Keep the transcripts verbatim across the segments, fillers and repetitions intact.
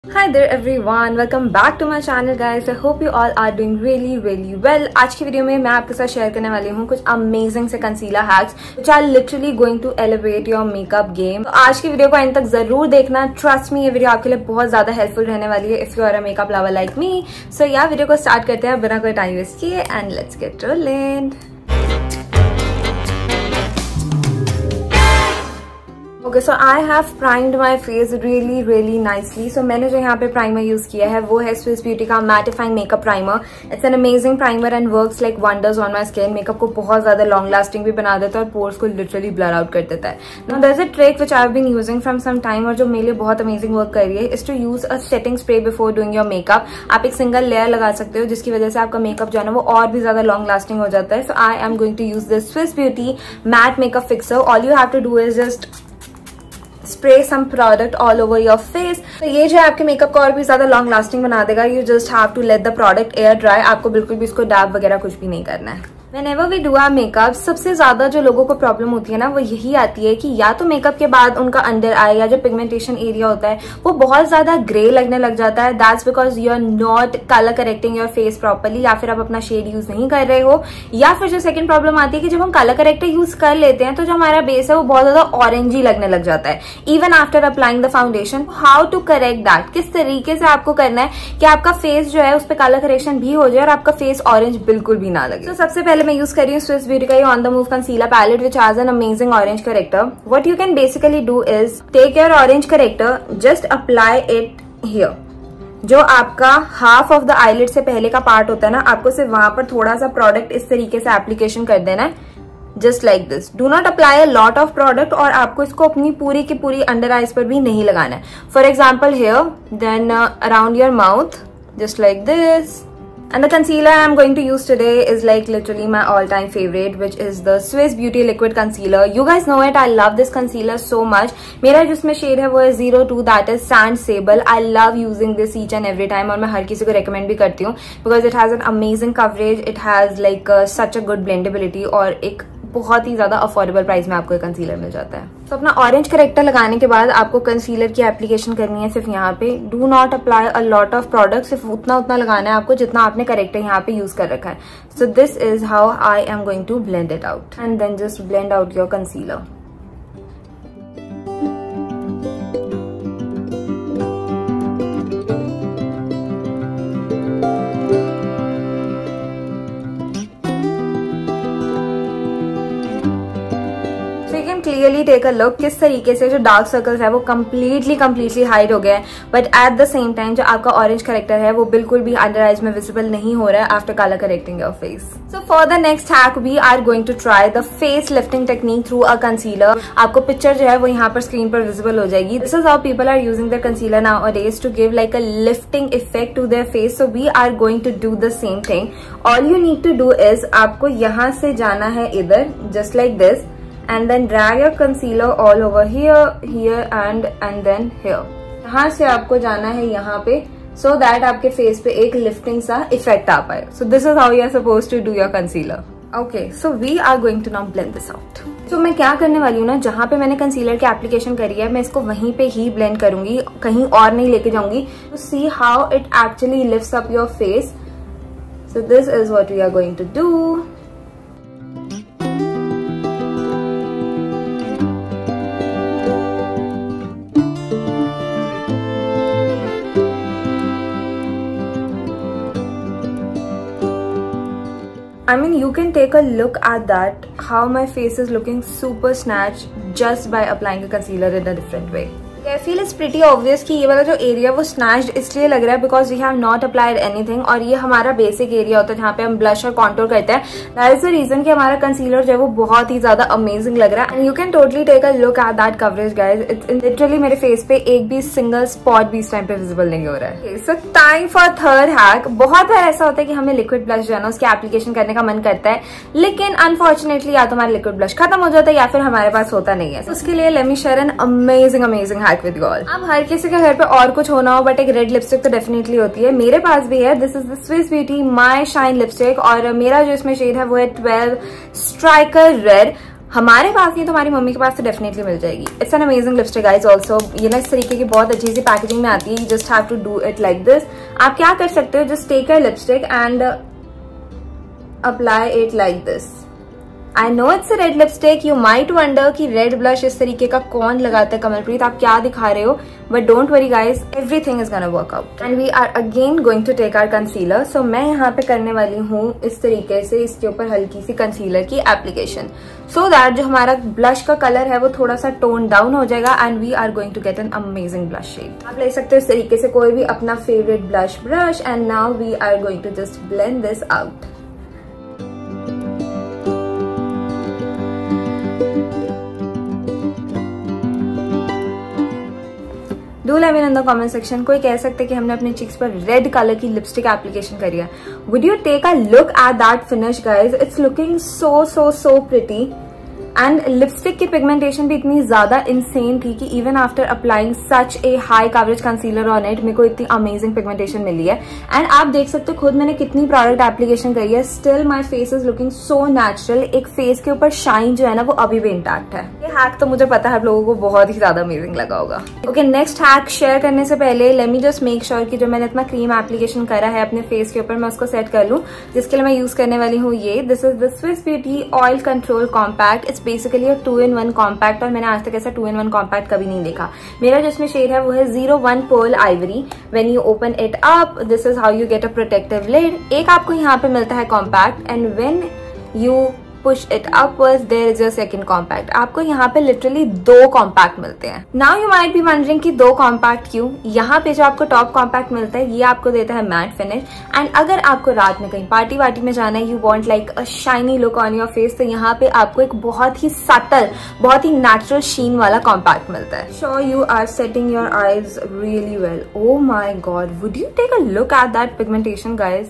Hi there everyone, welcome back to my channel guys. I hope you all are doing really really well. आज की video में मैं आपके साथ share करने वाली हूँ कुछ अमेजिंग से concealer hacks which are literally going to elevate your makeup game. तो आज की वीडियो को एंड तक जरूर देखना. ट्रस्ट मी, ये वीडियो आपके लिए बहुत ज्यादा हेल्पफुल रहने वाली है if you are a makeup lover like me. So yeah वीडियो को स्टार्ट करते हैं बिना कोई टाइम वेस्ट किए and let's get rolling. Okay so I have primed my face really really nicely. So मैंने जो यहाँ पे प्राइमर यूज किया है वो है स्विस ब्यूटी का mattifying makeup primer. It's an amazing primer and works like wonders on my skin. Makeup को बहुत ज्यादा लॉन्ग लास्टिंग भी बना देता है और पोर्स को लिटरली ब्लर आउट कर देता है. Now there is a trick which I have been using from some time और जो मेरे लिए बहुत अमेजिंग वर्क कर रही है is to use a setting spray before doing your makeup. आप एक सिंगल लेयर लगा सकते हो जिसकी वजह से आपका मेकअप जो है ना वो और भी ज्यादा लॉन्ग लास्टिंग हो जाता है. So I am going to use this Swiss Beauty matte makeup fixer. All you have to do is just spray some product all over your face. तो ये जो है आपके मेकअप को और भी ज्यादा लॉन्ग लास्टिंग बना देगा. You just have to let the product air dry. आपको बिल्कुल भी इसको डैब वगैरह कुछ भी नहीं करना है. Whenever we do our makeup, सबसे ज्यादा जो लोगों को प्रॉब्लम होती है ना वो यही आती है कि या तो मेकअप के बाद उनका अंडर आई या जो पिगमेंटेशन एरिया होता है वो बहुत ज्यादा ग्रे लगने लग जाता है. That's because you are not colour correcting your face properly, या फिर आप अपना शेड यूज नहीं कर रहे हो. या फिर जो सेकंड प्रॉब्लम आती है कि जब हम कलर करेक्टर यूज कर लेते हैं तो जो हमारा बेस है वो बहुत ज्यादा ऑरेंजी लगने लग जाता है even after applying the foundation. How to correct that, किस तरीके से आपको करना है कि आपका फेस जो है उस पर कलर करेक्शन भी हो जाए और आपका फेस ऑरेंज बिल्कुल भी ना लगे. तो सबसे पहले मैं यूज कर रही हूँ स्विस ब्यूटी का ये on the move concealer palette which has an amazing orange corrector. What you can basically do is take your orange corrector, just apply it here. जो आपका हाफ ऑफ द आईलिड से पहले का part होता है ना, आपको सिर्फ वहां पर थोड़ा सा प्रोडक्ट इस तरीके से एप्लीकेशन कर देना है just like this. Do not apply a lot of product और आपको इसको अपनी पूरी की पूरी अंडर आईज पर भी नहीं लगाना है. For example here, then around your mouth just like this. And the concealer I'm going to use today is like literally my all-time favorite, which is the Swiss Beauty Liquid Concealer. You guys know it. I love this concealer so much. मेरा जिसमें shade है वो है zero two, that is Sand Sable. I love using this each and every time और मैं हर किसी को recommend भी करती हूँ because it has an amazing coverage. It has like uh, such a good blendability और एक बहुत ही ज्यादा अफोर्डेबल प्राइस में आपको कंसीलर मिल जाता है. तो अपना ऑरेंज करेक्टर लगाने के बाद आपको कंसीलर की एप्लीकेशन करनी है सिर्फ यहाँ पे. Do not apply a lot of product, सिर्फ उतना उतना लगाना है आपको जितना आपने करेक्टर यहाँ पे यूज कर रखा है. So this is how I am going to blend it out and then just blend out your concealer. Clearly take a look किस तरीके से जो डार्क सर्कल्स है वो कम्प्लीटली कम्प्लीटली हाइड हो गया है, but at the same time जो आपका ऑरेंज करेक्टर है वो बिल्कुल भी अंडर आइज में विजिबल नहीं हो रहा है after colour correcting your face. So for the next hack we are going to try the face lifting technique through a concealer. आपको पिक्चर जो है वो यहाँ पर स्क्रीन पर विजिबल हो जाएगी. This is how people are using the concealer nowadays to give like a lifting effect to their face. So we are going to do the same thing. All you need to do is आपको यहाँ से जाना है इधर just like this and then drag your concealer all over here, here and and then here. यहाँ से आपको जाना है यहाँ पे so that आपके फेस पे एक लिफ्टिंग सा इफेक्ट आ पाए. So this is how you are supposed to do your concealer. Okay, so we are going to now blend this out. तो so, मैं क्या करने वाली हूँ ना, जहाँ पे मैंने कंसीलर की एप्लीकेशन करी है मैं इसको वहीं पे ही ब्लेंड करूंगी, कहीं और नहीं लेके जाऊंगी. तो see how it actually lifts up your face. So this is what we are going to do. I mean, you can take a look at that, how my face is looking super snatched just by applying a concealer in a different way. I feel it's pretty obvious कि ये वाला जो area वो snatched इसलिए लग रहा है because we have not applied anything और ये हमारा बेसिक एरिया होता है जहाँ पे हम ब्लश और कॉन्टूर करते हैं. दैट इज द रीजन कि हमारा कंसीलर जो है वो बहुत ही ज्यादा अमेजिंग लग रहा है. And you can totally take a look at that coverage guys. It's literally मेरे फेस पे एक भी सिंगल स्पॉट भी इस टाइम पे विजिबल नहीं हो रहा है. So time for third hack. बहुत बार ऐसा होता है कि हमें लिक्विड ब्लश जो है ना उसकी एप्लीकेशन करने का मन करता है लेकिन अनफॉर्चुनेटली या तो हमारा लिक्विड ब्लश खत्म हो जाता है या फिर हमारे पास होता नहीं है. उसके लिए let me share an amazing amazing hack with you all. अब हर किसी के घर पे और कुछ होना हो बट एक रेड लिपस्टिक तो डेफिनेटली होती है. मेरे पास भी है. This is the Swiss Beauty my shine lipstick और मेरा जो इसमें शेड है वो है ट्वेल्व स्ट्राइकर रेड. हमारे पास नहीं तो हमारी मम्मी के पास तो डेफिनेटली मिल जाएगी। It's an amazing lipstick guys also. ये ना इस तरीके की बहुत अच्छी सी पैकेजिंग में आती है। You just have to do it like this. आप क्या कर सकते हो, just take your lipstick and apply it like this. I know it's a red lipstick, you might wonder कि रेड ब्लश इस तरीके का कौन लगाता है कमलप्रीत, आप क्या दिखा रहे हो, but don't worry guys, everything is gonna work out. And we are again going to take our concealer. So मैं यहाँ पे करने वाली हूँ इस तरीके से इसके ऊपर हल्की सी कंसीलर की एप्लीकेशन, सो दैट जो हमारा ब्लश का कलर है वो थोड़ा सा टोन डाउन हो जाएगा and we are going to get an amazing blush shade. आप ले सकते हो इस तरीके से कोई भी अपना favourite blush brush and now we are going to just blend this out. Do let me know in the comment section. कोई कह सकते कि हमने अपने चिक्स पर रेड कलर की लिपस्टिक एप्लीकेशन करी है। Would you take a look at that finish guys, it's looking so so so pretty. And lipstick की पिगमेंटेशन भी इतनी ज्यादा इंसेन थी कि even after applying such A high coverage concealer on it मेरे को इतनी अमेजिंग पिगमेंटेशन मिली है। एंड आप देख सकते हो खुद मैंने कितनी प्रोडक्ट एप्लीकेशन करी है, still my face is looking so natural. एक फेस के ऊपर शाइन जो है ना वो अभी भी इंटैक्ट है। ये हैक तो मुझे पता है आप लोगों को बहुत ही ज्यादा अमेजिंग लगा होगा। ओके, नेक्स्ट हैक शेयर करने से पहले let me just make sure कि जो मैंने इतना क्रीम एप्लीकेशन करा है अपने फेस के ऊपर मैं उसको सेट कर लूं, जिसके लिए मैं यूज करने वाली हूँ ये। This is the Swiss Beauty oil control compact. It's basically a two in one compact और मैंने आज तक ऐसा टू इन वन कॉम्पैक्ट कभी नहीं देखा। मेरा जिसमें शेड है वो है zero one pearl ivory. When you open it up this is how you get a protective lid. एक आपको यहाँ पे मिलता है compact and when you push it upwards there is your second compact. आपको यहाँ पे लिटरली दो कॉम्पैक्ट मिलते हैं। Now you might be wondering कि दो कॉम्पैक्ट क्यों। यहाँ पे जो आपको टॉप कॉम्पैक्ट मिलता है ये आपको देता है मैट फिनिश एंड अगर आपको रात में कहीं पार्टी वार्टी में जाना है, you want like a shiny look on your face, तो यहाँ पे आपको एक बहुत ही सटल बहुत ही नेचुरल शीन वाला कॉम्पैक्ट मिलता है। Sure you are setting your eyes really well. Oh my God, would you take a look at that pigmentation guys.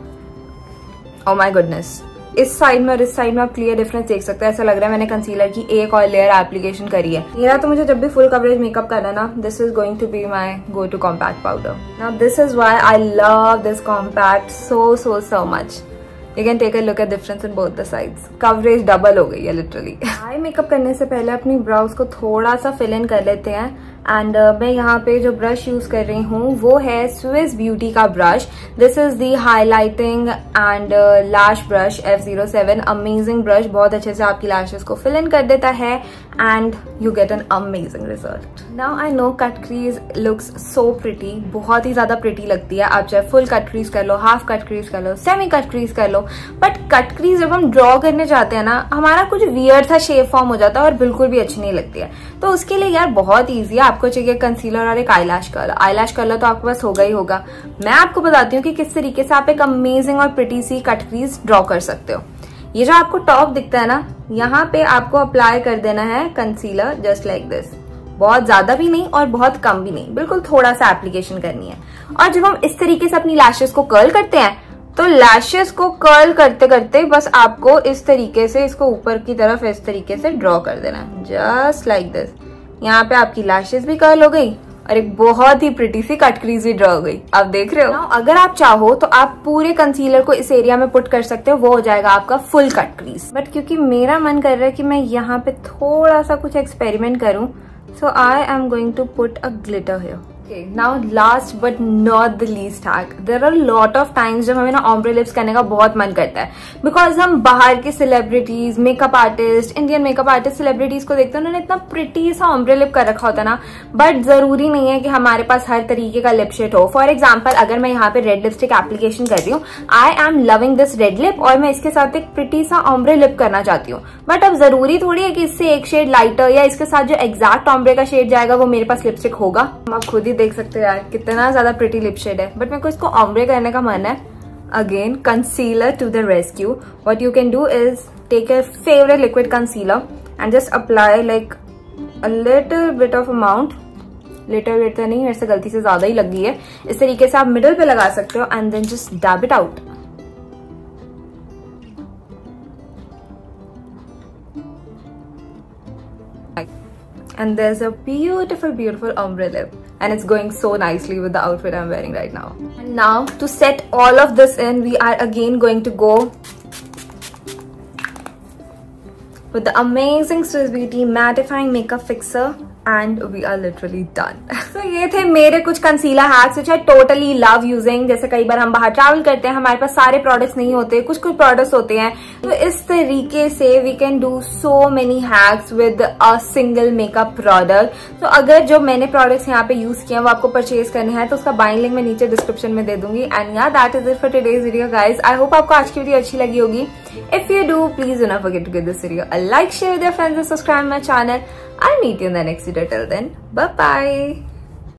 Oh my goodness, इस साइड में और इस साइड में आप क्लियर डिफरेंस देख सकते हैं। ऐसा लग रहा है मैंने कंसीलर की एक और लेयर एप्लीकेशन करी है। मेरा तो मुझे जब भी फुल कवरेज मेकअप करना है ना, this is going to be my go to compact powder. Now this is why I love this compact so so so much. You can take a look at difference in both the sides. Coverage double हो गई है literally. Eye makeup करने से पहले अपनी browse को थोड़ा सा फिल इन कर लेते हैं एंड uh, मैं यहाँ पे जो ब्रश यूज कर रही हूँ वो है स्विस ब्यूटी का brush. This is the highlighting and lash brush F zero seven. Amazing brush, बहुत अच्छे से आपकी लैशेस को फिल इन कर देता है and you get an amazing result. Now I know cut crease looks so pretty, बहुत ही ज्यादा प्रिटी लगती है। आप चाहे फुल कट क्रीज कर लो, हाफ कट क्रीज कर लो, सेमी कट क्रीज कर लो, बट कट क्रीज जब हम ड्रॉ करने जाते हैं ना हमारा कुछ वियर्ड सा शेप फॉर्म हो जाता है और बिल्कुल भी अच्छी नहीं लगती है। तो उसके लिए यार बहुत ईजी है, आपको चाहिए कंसीलर और एक आईलैश कलर। आईलैश कलर तो आपके पास होगा ही होगा। मैं आपको बताती हूँ कि किस तरीके से आप एक अमेजिंग और प्रिटी सी कट क्रीज ड्रॉ कर सकते हो। ये जो आपको टॉप दिखता है ना, यहाँ पे आपको अप्लाई कर देना है कंसीलर जस्ट लाइक दिस। बहुत ज्यादा भी नहीं और बहुत कम भी नहीं, बिल्कुल थोड़ा सा एप्लीकेशन करनी है। और जब हम इस तरीके से अपनी लैशेस को कर्ल करते हैं तो लैशेस को कर्ल करते करते बस आपको इस तरीके से इसको ऊपर की तरफ इस तरीके से ड्रॉ कर देना है जस्ट लाइक दिस। यहाँ पे आपकी लैशेस भी कर्ल हो गई और एक बहुत ही प्रिटी सी कट क्रीज भी ड्रॉ हो गई। आप देख रहे हो। Now, अगर आप चाहो तो आप पूरे कंसीलर को इस एरिया में पुट कर सकते हो, वो हो जाएगा आपका फुल कट क्रीज। बट क्योंकि मेरा मन कर रहा है कि मैं यहाँ पे थोड़ा सा कुछ एक्सपेरिमेंट करूं, so I am going to put a glitter here. Okay, now last but not the least hack. There are lot of times जब हमें ना ombre lips करने का बहुत मन करता है, बिकॉज हम बाहर के celebrities, makeup artist, Indian makeup artist celebrities को देखते हैं, उन्होंने इतना प्रिटी सा ombre lip कर रखा होता है ना। बट जरूरी नहीं है कि हमारे पास हर तरीके का लिप शेड हो। फॉर एग्जाम्पल अगर मैं यहाँ पे रेड लिपस्टिक एप्लीकेशन कर रही हूँ, I am loving this red lip और मैं इसके साथ एक प्रिटी सा ombre lip करना चाहती हूँ, बट अब जरूरी थोड़ी है कि इससे एक शेड लाइटर या इसके साथ जो एग्जैक्ट ombre का शेड जाएगा वो मेरे पास लिपस्टिक होगा। आप खुद ही देख सकते हो यार कितना ज्यादा प्रिटी लिप शेड है, बट मेरे को इसको ऑम्ब्रे करने का मन है। Again concealer to the rescue. What you can do is take your favourite liquid concealer and just apply like a little bit of amount. Little bit तो नहीं, मेरे से गलती से ज्यादा ही लगी है। इस तरीके से आप मिडल पे लगा सकते हो and then just dab it out. And there's a beautiful beautiful ombre lip and it's going so nicely with the outfit I'm wearing right now. And now to set all of this in, we are again going to go with the amazing Swiss Beauty mattifying makeup fixer and we are literally done. So ये थे मेरे कुछ concealer hacks which I totally love using. जैसे कई बार हम बाहर travel करते हैं, हमारे पास सारे प्रोडक्ट्स नहीं होते, कुछ कुछ प्रोडक्ट्स होते हैं, तो इस तरीके से we can do so many hacks with a single makeup product. तो अगर जो मैंने प्रोडक्ट्स यहाँ पे यूज किए हैं वो आपको परचेज करने हैं तो उसका बाइंग लिंक मैं नीचे डिस्क्रिप्शन में दे दूंगी. And yeah that is it for today's video guys. I hope आपको आज की वीडियो अच्छी लगी होगी. If you do, please do not forget to give this video a like, share with your friends and subscribe my channel. I'll meet you in the next video. Till then, bye bye.